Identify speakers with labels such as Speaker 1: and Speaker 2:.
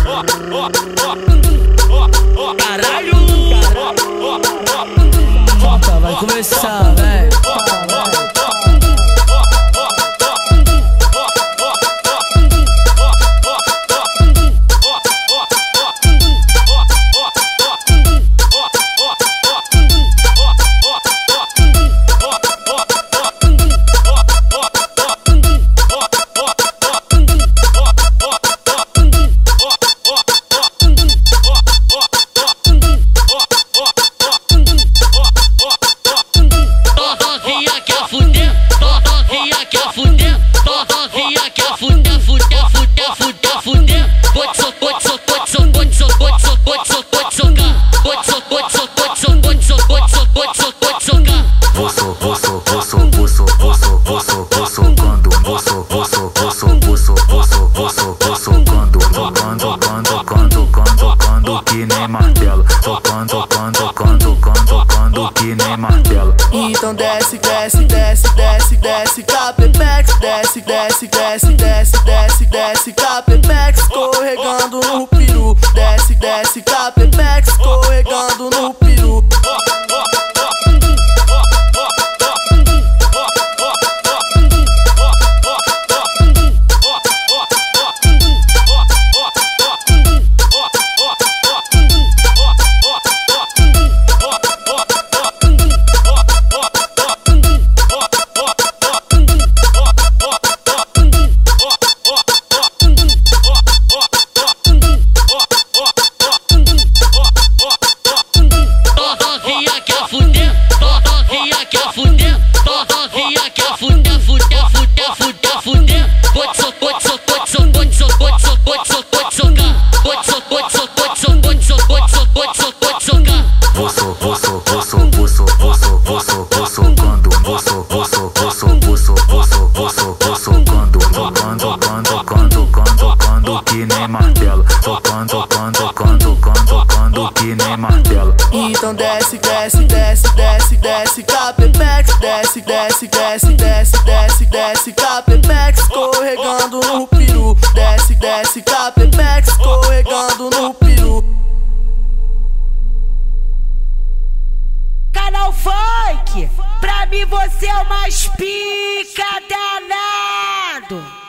Speaker 1: Caralho!
Speaker 2: Vai começar, velho.
Speaker 3: Tocando que nem martelo, tocando que nem martelo.
Speaker 2: Então desce, desce, desce, desce, desce, Capepex, desce, desce, desce, desce, desce, desce, Capepex, escorregando no peru, desce, desce, Capepex, escorregando no peru.
Speaker 3: Tocando que nem martelo, tocando que nem martelo.
Speaker 2: Então desce, desce, desce, desce, desce, Capepex, desce, desce, desce, desce, desce, desce, Capepex, escorregando no peru, desce, desce, Capepex, escorregando no peru.
Speaker 1: Canal Funk, pra mim você é o mais pica danado.